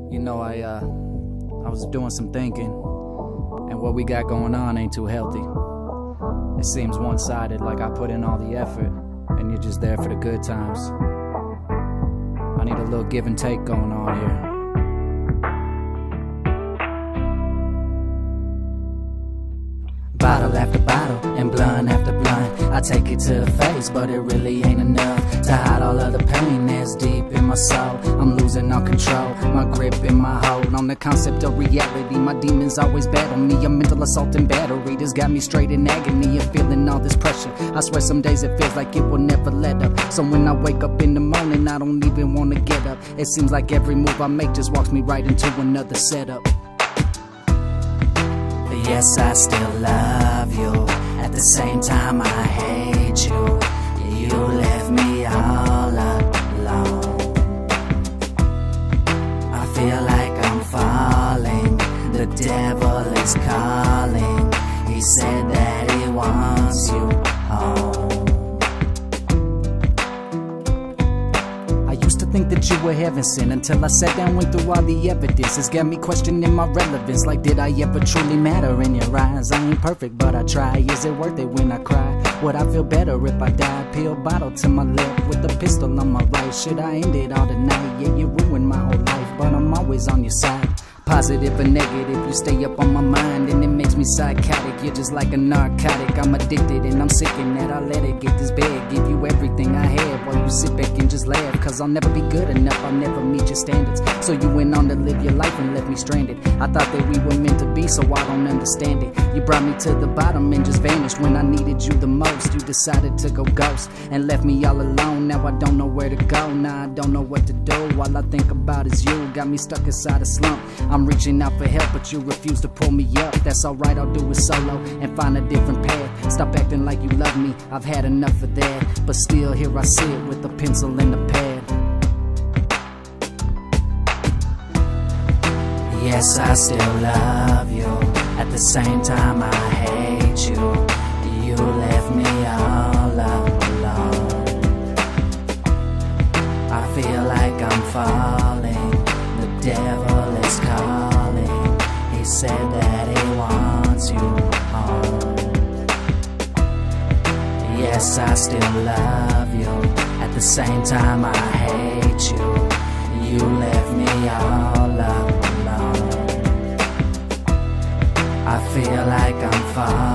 You know, I was doing some thinking, and what we got going on ain't too healthy. It seems one-sided, like I put in all the effort, and you're just there for the good times. I need a little give and take going on here. Bottle after bottle and blunt after blunt, I take it to the face, but it really ain't enough to hide all of the pain that's deep in my soul. I'm losing all control, my grip and my hold on the concept of reality. My demons always battle me, a mental assault and battery that's got me straight in agony of feeling all this pressure. I swear some days it feels like it will never let up. So when I wake up in the morning, I don't even want to get up. It seems like every move I make just walks me right into another setup. Yes, I still love you. At the same time, I hate you. You left me all alone. I feel like I'm falling. The devil is calling. He said that he wants you home. I used to think that you were heaven sent, until I sat down and went through all the evidence. It's got me questioning my relevance, like did I ever truly matter in your eyes? I ain't perfect, but I try. Is it worth it when I cry? Would I feel better if I died? Pill bottle to my left with a pistol on my right. Should I end it all tonight? Yeah, you ruined my whole life, but I'm always on your side. Positive or negative, you stay up on my mind, and it makes me psychotic. You're just like a narcotic. I'm addicted and I'm sick in that I let it get this bad. Give you everything I have while you sit back and just laugh. Cause I'll never be good enough, I'll never meet your standards. So you went on to live your life and left me stranded. I thought that we were meant to be, so I don't understand it. You brought me to the bottom and just vanished when I needed you the most. You decided to go ghost and left me all alone. Now I don't know where to go, now I don't know what to do. All I think about is you, got me stuck inside a slump. I'm reaching out for help, but you refuse to pull me up. That's alright, I'll do it solo and find a different path. Stop acting like you love me, I've had enough of that. But still here I sit with a pencil and a pad. Yes, I still love you. At the same time, I hate you. You left me all alone. I feel like I'm falling. The devil is calling. He said that he wants you home. Yes, I still love you. At the same time, I hate you. You left me all alone. I feel like I'm falling.